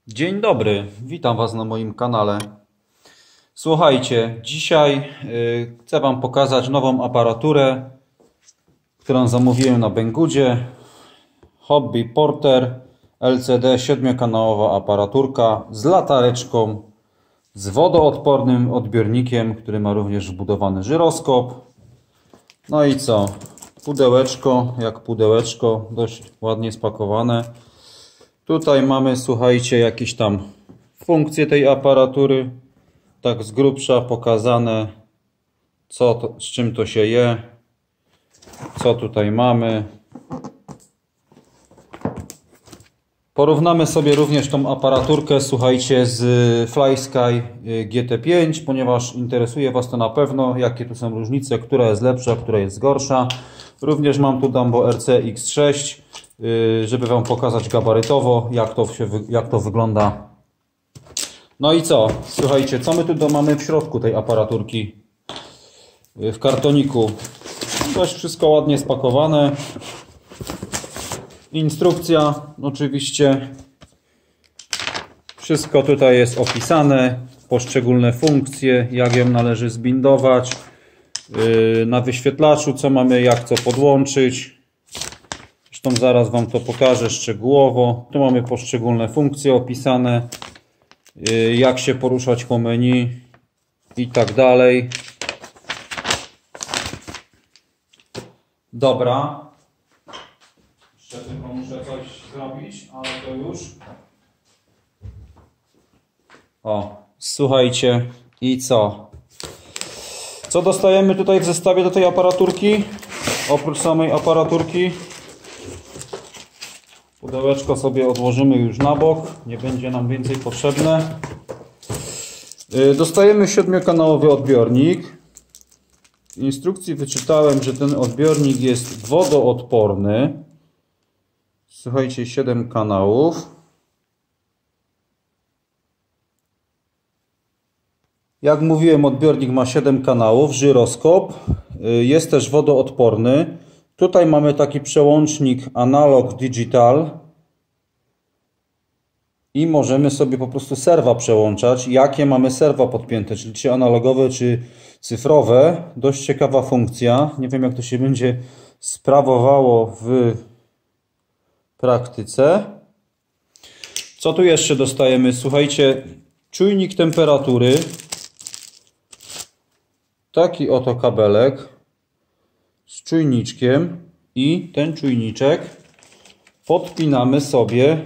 Dzień dobry, witam Was na moim kanale. Słuchajcie, dzisiaj chcę Wam pokazać nową aparaturę, którą zamówiłem na Banggood. Hobby Porter LCD 7-kanałowa aparaturka z latareczką, z wodoodpornym odbiornikiem, który ma również wbudowany żyroskop. No i co? Pudełeczko, jak pudełeczko, dość ładnie spakowane. Tutaj mamy, słuchajcie, jakieś tam funkcje tej aparatury. Tak z grubsza pokazane, z czym to się je. Co tutaj mamy. Porównamy sobie również tą aparaturkę, słuchajcie, z FlySky GT5, ponieważ interesuje Was to na pewno, jakie tu są różnice, która jest lepsza, która jest gorsza. Również mam tu Dumbo RC X6, żeby Wam pokazać gabarytowo, jak to wygląda. No i co? Słuchajcie, co my tu mamy w środku tej aparaturki? W kartoniku. Dość wszystko ładnie spakowane. Instrukcja, oczywiście. Wszystko tutaj jest opisane. Poszczególne funkcje, jak ją należy zbindować. Na wyświetlaczu, co mamy, jak co podłączyć. Zresztą zaraz Wam to pokażę szczegółowo. Tu mamy poszczególne funkcje opisane, jak się poruszać po menu i tak dalej. Dobra. Jeszcze tylko muszę coś zrobić, ale to już. O, słuchajcie, i co? Co dostajemy tutaj w zestawie do tej aparaturki? Oprócz samej aparaturki. Pudełeczko sobie odłożymy już na bok, nie będzie nam więcej potrzebne. Dostajemy 7-kanałowy odbiornik. W instrukcji wyczytałem, że ten odbiornik jest wodoodporny. Słuchajcie, 7 kanałów. Jak mówiłem, odbiornik ma 7 kanałów, żyroskop. Jest też wodoodporny. Tutaj mamy taki przełącznik analog digital i możemy sobie po prostu serwa przełączać, jakie mamy serwa podpięte, czyli czy analogowe, czy cyfrowe. Dość ciekawa funkcja. Nie wiem, jak to się będzie sprawowało w praktyce. Co tu jeszcze dostajemy? Słuchajcie, czujnik temperatury. Taki oto kabelek z czujniczkiem i ten czujniczek podpinamy sobie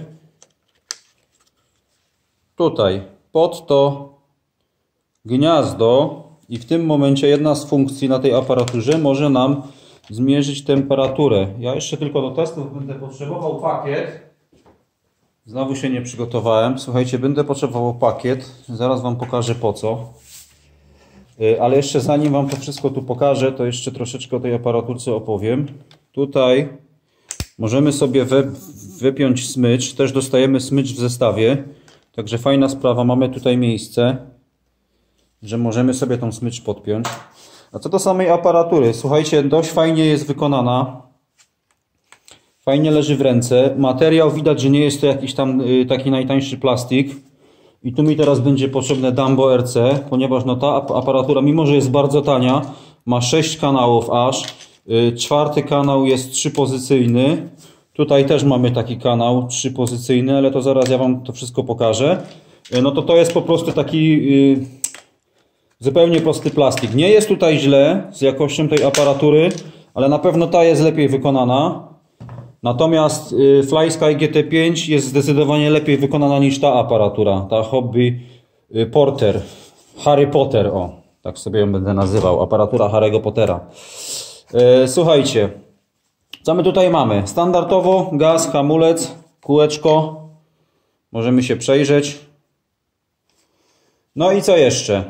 tutaj pod to gniazdo i w tym momencie jedna z funkcji na tej aparaturze może nam zmierzyć temperaturę. Ja jeszcze tylko do testów będę potrzebował pakiet. Znowu się nie przygotowałem. Słuchajcie, będę potrzebował pakiet. Zaraz Wam pokażę po co. Ale jeszcze zanim Wam to wszystko tu pokażę, to jeszcze troszeczkę o tej aparaturce opowiem. Tutaj możemy sobie wypiąć smycz. Też dostajemy smycz w zestawie. Także fajna sprawa. Mamy tutaj miejsce, że możemy sobie tą smycz podpiąć. A co do samej aparatury? Słuchajcie, dość fajnie jest wykonana. Fajnie leży w ręce. Materiał widać, że nie jest to jakiś tam taki najtańszy plastik. I tu mi teraz będzie potrzebne Dumbo RC, ponieważ no ta aparatura, mimo że jest bardzo tania, ma 6 kanałów aż. 4. kanał jest 3-pozycyjny. Tutaj też mamy taki kanał 3-pozycyjny, ale to zaraz ja Wam to wszystko pokażę. No to jest po prostu taki zupełnie prosty plastik. Nie jest tutaj źle z jakością tej aparatury, ale na pewno ta jest lepiej wykonana. Natomiast FlySky GT5 jest zdecydowanie lepiej wykonana niż ta aparatura, ta Hobby Porter, Harry Potter, o, tak sobie ją będę nazywał, aparatura Harry'ego Pottera. Słuchajcie, co my tutaj mamy? Standardowo gaz, hamulec, kółeczko, możemy się przejrzeć. No i co jeszcze?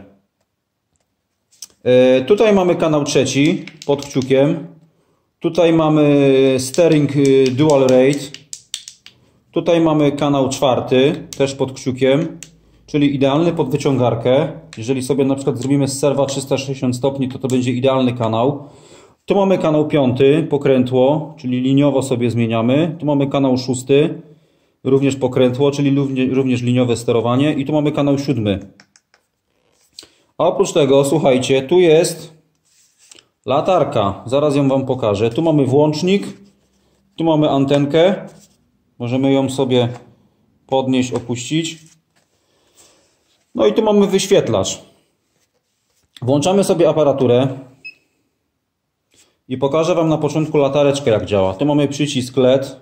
Tutaj mamy kanał 3 pod kciukiem. Tutaj mamy steering dual rate. Tutaj mamy kanał 4, też pod kciukiem, czyli idealny pod wyciągarkę. Jeżeli sobie na przykład zrobimy z serwa 360 stopni, to będzie idealny kanał. Tu mamy kanał 5, pokrętło, czyli liniowo sobie zmieniamy. Tu mamy kanał 6. również pokrętło, czyli również liniowe sterowanie. I tu mamy kanał 7. A oprócz tego, słuchajcie, tu jest latarka. Zaraz ją Wam pokażę. Tu mamy włącznik, tu mamy antenkę. Możemy ją sobie podnieść, opuścić. No i tu mamy wyświetlacz. Włączamy sobie aparaturę i pokażę Wam na początku latareczkę, jak działa. Tu mamy przycisk LED.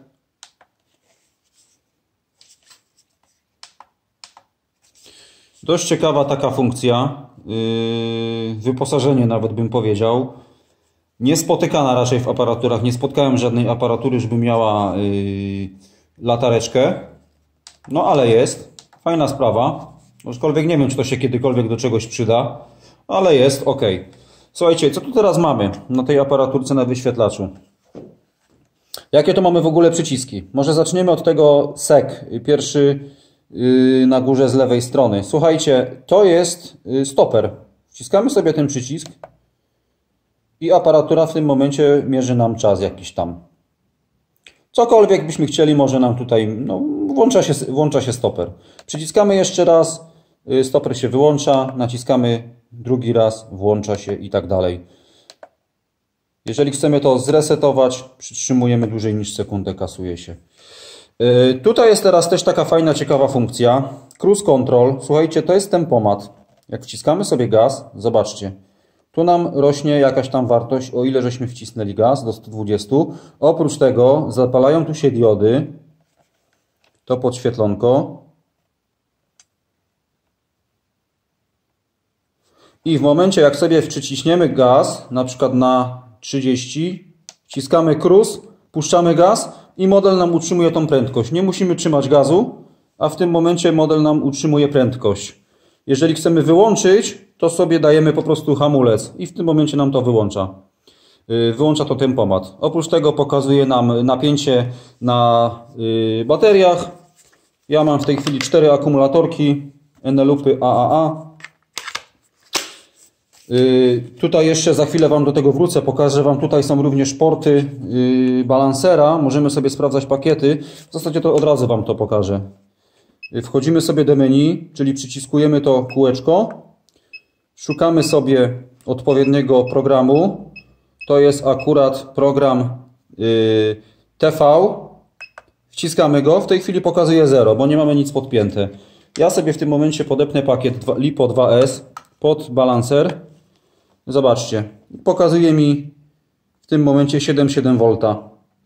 Dość ciekawa taka funkcja. Wyposażenie nawet bym powiedział. Niespotykana raczej w aparaturach. Nie spotkałem żadnej aparatury, żeby miała latareczkę. No ale jest. Fajna sprawa. Aczkolwiek nie wiem, czy to się kiedykolwiek do czegoś przyda. Ale jest, ok. Słuchajcie, co tu teraz mamy na tej aparaturce, na wyświetlaczu? Jakie to mamy w ogóle przyciski? Może zaczniemy od tego SEC. Pierwszy na górze z lewej strony. Słuchajcie, to jest stoper. Wciskamy sobie ten przycisk i aparatura w tym momencie mierzy nam czas jakiś tam. Cokolwiek byśmy chcieli, może nam tutaj, no, włącza się stoper. Przyciskamy jeszcze raz, stoper się wyłącza, naciskamy drugi raz, włącza się i tak dalej. Jeżeli chcemy to zresetować, przytrzymujemy dłużej niż sekundę, kasuje się. Tutaj jest teraz też taka fajna, ciekawa funkcja. Cruise Control. Słuchajcie, to jest tempomat. Jak wciskamy sobie gaz, zobaczcie. Tu nam rośnie jakaś tam wartość, o ile żeśmy wcisnęli gaz, do 120. Oprócz tego zapalają tu się diody. To podświetlonko. I w momencie, jak sobie przyciśniemy gaz, na przykład na 30, wciskamy cruise, puszczamy gaz i model nam utrzymuje tą prędkość. Nie musimy trzymać gazu, a w tym momencie model nam utrzymuje prędkość. Jeżeli chcemy wyłączyć, to sobie dajemy po prostu hamulec i w tym momencie nam to wyłącza. Wyłącza to tempomat. Oprócz tego pokazuje nam napięcie na bateriach. Ja mam w tej chwili 4 akumulatorki Enelupy AAA. Tutaj jeszcze za chwilę Wam do tego wrócę, pokażę Wam, tutaj są również porty balansera, możemy sobie sprawdzać pakiety, w zasadzie to od razu Wam to pokażę. Wchodzimy sobie do menu, czyli przyciskujemy to kółeczko, szukamy sobie odpowiedniego programu, to jest akurat program TV, wciskamy go, w tej chwili pokazuje 0, bo nie mamy nic podpięte. Ja sobie w tym momencie podepnę pakiet LiPo 2S pod balancer. Zobaczcie, pokazuje mi w tym momencie 7,7 V.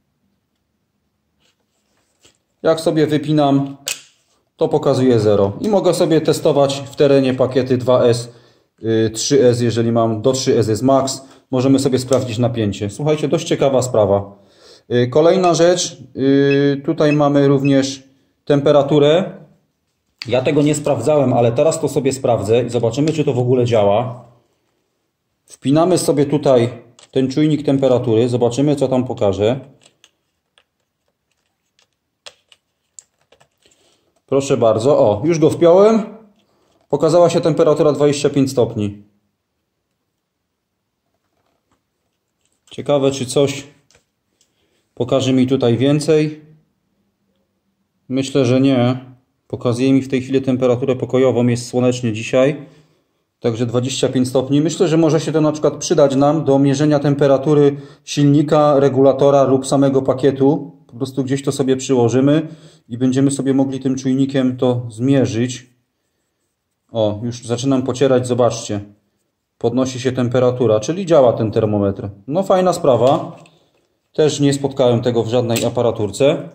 Jak sobie wypinam, to pokazuje 0. I mogę sobie testować w terenie pakiety 2S, 3S, jeżeli mam do 3S jest max. Możemy sobie sprawdzić napięcie. Słuchajcie, dość ciekawa sprawa. Kolejna rzecz, tutaj mamy również temperaturę. Ja tego nie sprawdzałem, ale teraz to sobie sprawdzę i zobaczymy, czy to w ogóle działa. Wpinamy sobie tutaj ten czujnik temperatury, zobaczymy, co tam pokaże. Proszę bardzo, o, już go wpiąłem. Pokazała się temperatura 25 stopni. Ciekawe, czy coś pokaże mi tutaj więcej. Myślę, że nie. Pokazuje mi w tej chwili temperaturę pokojową, jest słonecznie dzisiaj. Także 25 stopni. Myślę, że może się to na przykład przydać nam do mierzenia temperatury silnika, regulatora lub samego pakietu. Po prostu gdzieś to sobie przyłożymy i będziemy sobie mogli tym czujnikiem to zmierzyć. O, już zaczynam pocierać, zobaczcie. Podnosi się temperatura, czyli działa ten termometr. No fajna sprawa. Też nie spotkałem tego w żadnej aparaturce.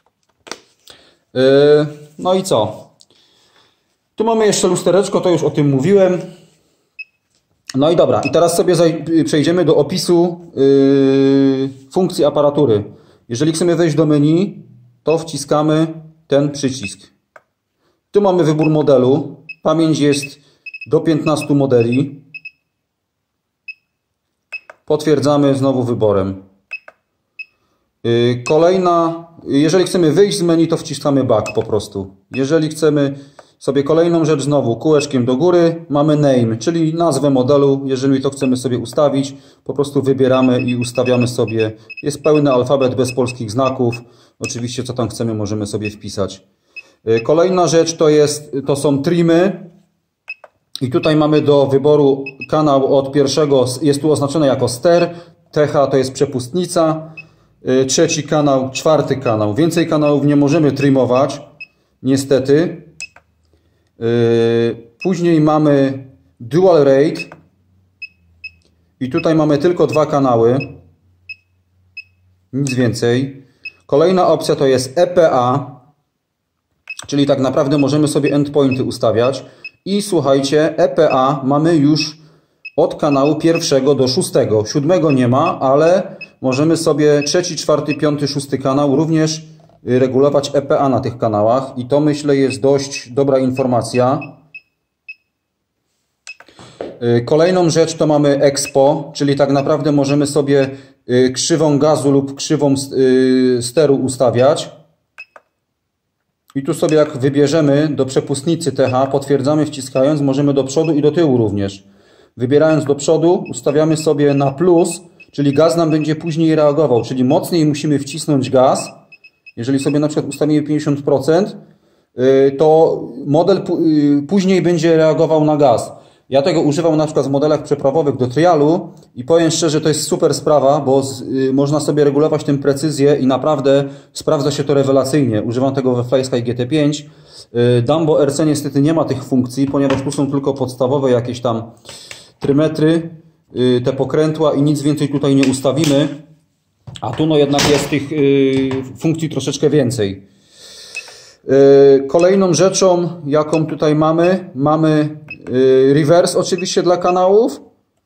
No i co? Tu mamy jeszcze lustereczko, to już o tym mówiłem. No i dobra, i teraz sobie przejdziemy do opisu funkcji aparatury. Jeżeli chcemy wejść do menu, to wciskamy ten przycisk. Tu mamy wybór modelu. Pamięć jest do 15 modeli. Potwierdzamy znowu wyborem. Kolejna, jeżeli chcemy wyjść z menu, to wciskamy back po prostu. Jeżeli chcemy sobie kolejną rzecz, znowu kółeczkiem do góry, mamy name, czyli nazwę modelu. Jeżeli to chcemy sobie ustawić, po prostu wybieramy i ustawiamy sobie. Jest pełny alfabet bez polskich znaków. Oczywiście co tam chcemy możemy sobie wpisać. Kolejna rzecz to są trimy. I tutaj mamy do wyboru kanał od pierwszego, jest tu oznaczone jako ster, TH to jest przepustnica, trzeci kanał, czwarty kanał. Więcej kanałów nie możemy trimować, niestety. Później mamy dual rate i tutaj mamy tylko dwa kanały, nic więcej. Kolejna opcja to jest EPA, czyli tak naprawdę możemy sobie endpointy ustawiać. I słuchajcie, EPA mamy już od kanału pierwszego do szóstego. Siódmego nie ma, ale możemy sobie trzeci, czwarty, piąty, szósty kanał również regulować EPA na tych kanałach. I to myślę jest dość dobra informacja. Kolejną rzecz to mamy Expo, czyli tak naprawdę możemy sobie krzywą gazu lub krzywą steru ustawiać. I tu sobie jak wybierzemy do przepustnicy TH, potwierdzamy wciskając, możemy do przodu i do tyłu również. Wybierając do przodu ustawiamy sobie na plus, czyli gaz nam będzie później reagował, czyli mocniej musimy wcisnąć gaz. Jeżeli sobie na przykład ustawimy 50%, to model później będzie reagował na gaz. Ja tego używam na przykład w modelach przeprawowych do trialu i powiem szczerze, to jest super sprawa, bo można sobie regulować tę precyzję i naprawdę sprawdza się to rewelacyjnie. Używam tego we FlySky GT5. Dumbo RC niestety nie ma tych funkcji, ponieważ tu są tylko podstawowe jakieś tam trymetry, te pokrętła i nic więcej tutaj nie ustawimy. A tu no jednak jest tych funkcji troszeczkę więcej. Kolejną rzeczą, jaką tutaj mamy reverse oczywiście dla kanałów.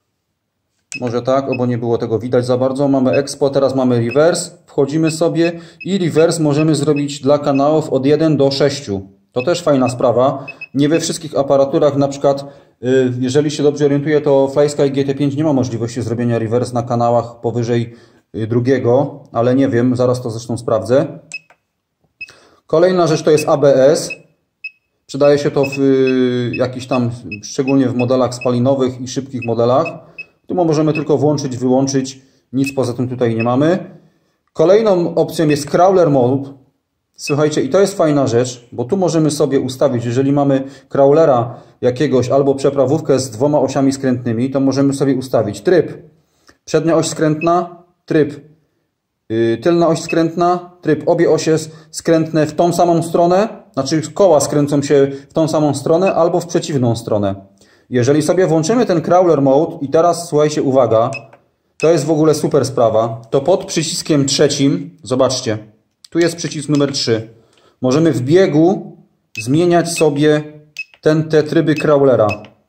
Może tak, bo nie było tego widać za bardzo. Mamy Expo, teraz mamy reverse. Wchodzimy sobie i reverse możemy zrobić dla kanałów od 1 do 6. To też fajna sprawa. Nie we wszystkich aparaturach, na przykład jeżeli się dobrze orientuję, to FlySky GT5 nie ma możliwości zrobienia reverse na kanałach powyżej drugiego, ale nie wiem, zaraz to zresztą sprawdzę. Kolejna rzecz to jest ABS. Przydaje się to w jakichś tam, szczególnie w modelach spalinowych i szybkich modelach. Tu możemy tylko włączyć, wyłączyć. Nic poza tym tutaj nie mamy. Kolejną opcją jest Crawler Mode. Słuchajcie, i to jest fajna rzecz, bo tu możemy sobie ustawić, jeżeli mamy crawlera jakiegoś albo przeprawówkę z dwoma osiami skrętnymi, to możemy sobie ustawić tryb przednia oś skrętna, tryb tylna oś skrętna, tryb obie osie skrętne w tą samą stronę, znaczy koła skręcą się w tą samą stronę albo w przeciwną stronę. Jeżeli sobie włączymy ten Crawler Mode i teraz słuchajcie, uwaga, to jest w ogóle super sprawa, to pod przyciskiem trzecim, zobaczcie, tu jest przycisk numer 3, możemy w biegu zmieniać sobie te tryby crawlera.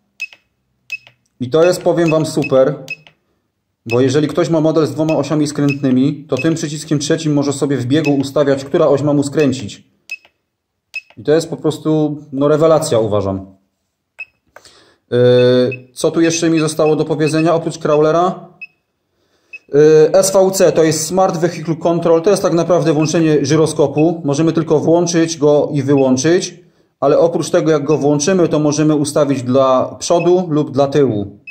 I to jest, powiem Wam, super. Bo jeżeli ktoś ma model z dwoma osiami skrętnymi, to tym przyciskiem trzecim może sobie w biegu ustawiać, która oś ma mu skręcić. I to jest po prostu no, rewelacja, uważam. Co tu jeszcze mi zostało do powiedzenia oprócz crawlera? SVC to jest Smart Vehicle Control, to jest tak naprawdę włączenie żyroskopu. Możemy tylko włączyć go i wyłączyć, ale oprócz tego jak go włączymy, to możemy ustawić dla przodu lub dla tyłu.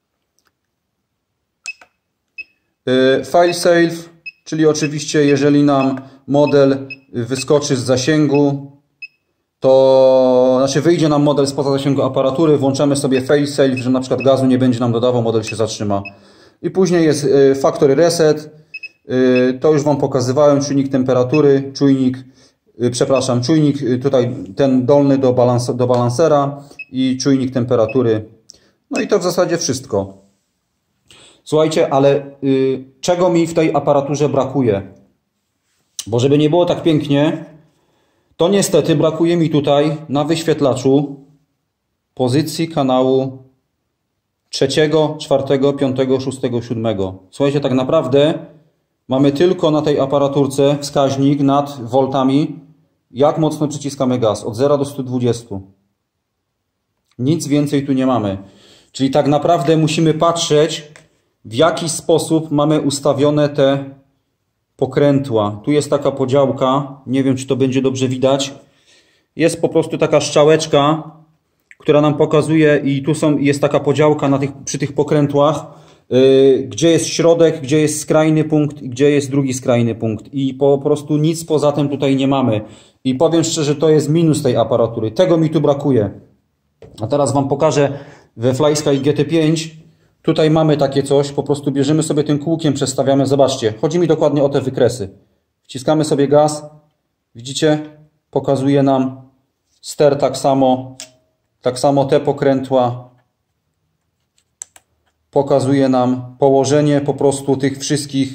File Save, czyli oczywiście jeżeli nam model wyskoczy z zasięgu, to znaczy wyjdzie nam model spoza zasięgu aparatury, włączamy sobie File Save, że na przykład gazu nie będzie nam dodawał, model się zatrzyma. I później jest Factory Reset, to już Wam pokazywałem, czujnik temperatury, czujnik tutaj ten dolny do balansera i czujnik temperatury. No i to w zasadzie wszystko. Słuchajcie, ale czego mi w tej aparaturze brakuje? Bo żeby nie było tak pięknie, to niestety brakuje mi tutaj na wyświetlaczu pozycji kanału 3, 4, 5, 6, 7. Słuchajcie, tak naprawdę mamy tylko na tej aparaturce wskaźnik nad voltami, jak mocno przyciskamy gaz, od 0 do 120. Nic więcej tu nie mamy. Czyli tak naprawdę musimy patrzeć, w jaki sposób mamy ustawione te pokrętła. Tu jest taka podziałka, nie wiem czy to będzie dobrze widać. Jest po prostu taka strzałeczka, która nam pokazuje i tu jest taka podziałka przy tych pokrętłach. gdzie jest środek, gdzie jest skrajny punkt, gdzie jest drugi skrajny punkt. I po prostu nic poza tym tutaj nie mamy. I powiem szczerze, to jest minus tej aparatury. Tego mi tu brakuje. A teraz Wam pokażę we FlySky GT5. Tutaj mamy takie coś. Po prostu bierzemy sobie tym kółkiem, przestawiamy. Zobaczcie, chodzi mi dokładnie o te wykresy. Wciskamy sobie gaz. Widzicie? Pokazuje nam ster tak samo. Tak samo te pokrętła. Pokazuje nam położenie po prostu tych wszystkich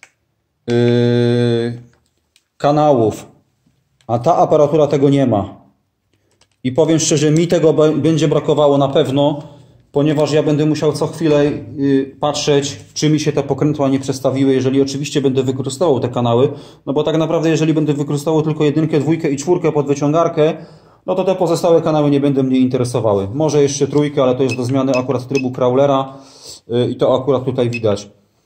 kanałów. A ta aparatura tego nie ma. I powiem szczerze, mi tego będzie brakowało na pewno, ponieważ ja będę musiał co chwilę patrzeć, czy mi się te pokrętła nie przestawiły, jeżeli oczywiście będę wykorzystywał te kanały. No bo tak naprawdę, jeżeli będę wykorzystywał tylko 1, 2 i 4 pod wyciągarkę, no to te pozostałe kanały nie będą mnie interesowały. Może jeszcze 3, ale to jest do zmiany akurat trybu crawlera i to akurat tutaj widać.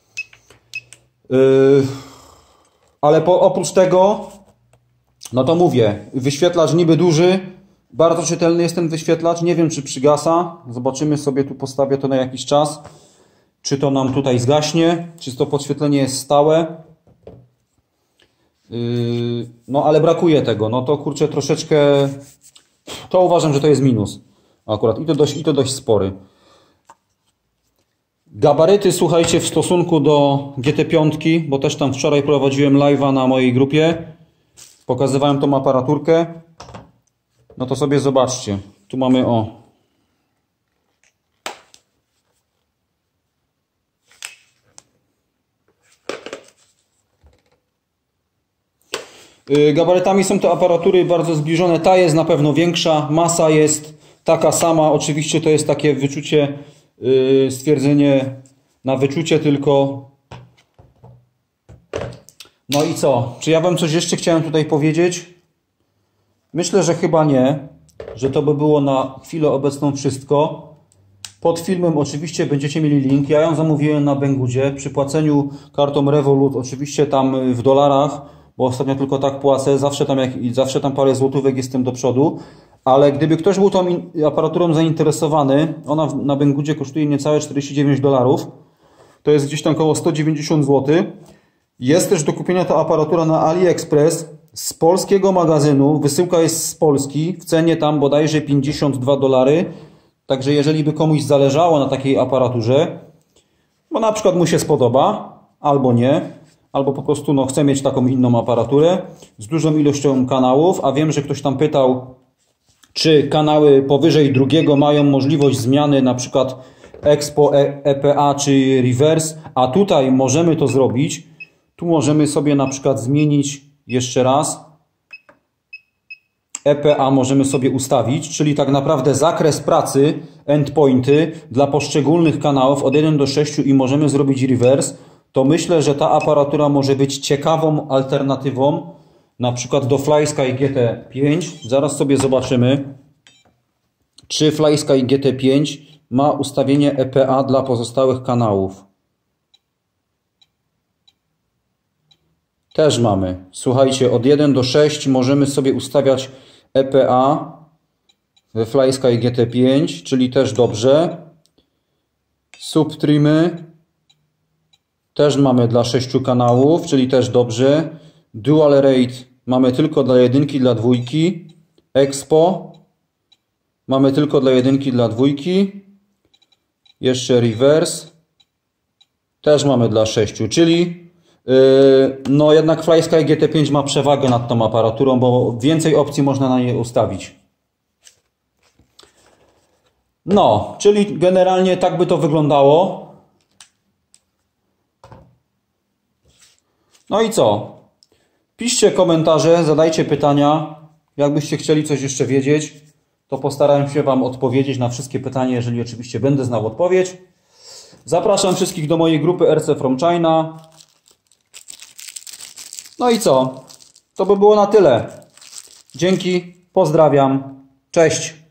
Ale oprócz tego, no to mówię, wyświetlacz niby duży, bardzo czytelny jest ten wyświetlacz, nie wiem czy przygasa, zobaczymy sobie, tu postawię to na jakiś czas, czy to nam tutaj zgaśnie, czy to podświetlenie jest stałe. No ale brakuje tego, no to kurczę troszeczkę, to uważam, że to jest minus akurat i to dość spory. Gabaryty, słuchajcie, w stosunku do GT5, bo też tam wczoraj prowadziłem live'a na mojej grupie, pokazywałem tą aparaturkę, no to sobie zobaczcie, tu mamy gabarytami są te aparatury bardzo zbliżone, ta jest na pewno większa, masa jest taka sama, oczywiście to jest takie wyczucie, stwierdzenie na wyczucie tylko. No i co? Czy ja Wam coś jeszcze chciałem tutaj powiedzieć? Myślę, że chyba nie, że to by było na chwilę obecną wszystko. Pod filmem oczywiście będziecie mieli link. Ja ją zamówiłem na Banggoodzie przy płaceniu kartą Revolut, oczywiście tam w dolarach, bo ostatnio tylko tak płacę, zawsze tam parę złotówek jestem do przodu. Ale gdyby ktoś był tą aparaturą zainteresowany, ona na Banggoodzie kosztuje niecałe $49. To jest gdzieś tam około 190 zł. Jest też do kupienia ta aparatura na AliExpress z polskiego magazynu. Wysyłka jest z Polski w cenie tam bodajże $52. Także jeżeli by komuś zależało na takiej aparaturze, bo na przykład mu się spodoba, albo nie, albo po prostu no, chce mieć taką inną aparaturę z dużą ilością kanałów, a wiem, że ktoś tam pytał, czy kanały powyżej drugiego mają możliwość zmiany na przykład Expo, EPA czy Reverse, a tutaj możemy to zrobić. Tu możemy sobie na przykład zmienić jeszcze raz. EPA możemy sobie ustawić, czyli tak naprawdę zakres pracy, endpointy dla poszczególnych kanałów od 1 do 6 i możemy zrobić reverse. To myślę, że ta aparatura może być ciekawą alternatywą na przykład do FlySky GT5. Zaraz sobie zobaczymy, czy FlySky GT5 ma ustawienie EPA dla pozostałych kanałów. Też mamy. Słuchajcie, od 1 do 6 możemy sobie ustawiać EPA we FlySky GT5, czyli też dobrze. Subtrimy też mamy dla 6 kanałów, czyli też dobrze. Dual Rate mamy tylko dla 1, dla 2. Expo mamy tylko dla 1, dla 2. Jeszcze Reverse też mamy dla 6, czyli no jednak FlySky GT5 ma przewagę nad tą aparaturą, bo więcej opcji można na niej ustawić. No, czyli generalnie tak by to wyglądało. No i co? Piszcie komentarze, zadajcie pytania. Jakbyście chcieli coś jeszcze wiedzieć, to postaram się Wam odpowiedzieć na wszystkie pytania, jeżeli oczywiście będę znał odpowiedź. Zapraszam wszystkich do mojej grupy RC from China. No i co? To by było na tyle. Dzięki, pozdrawiam, cześć.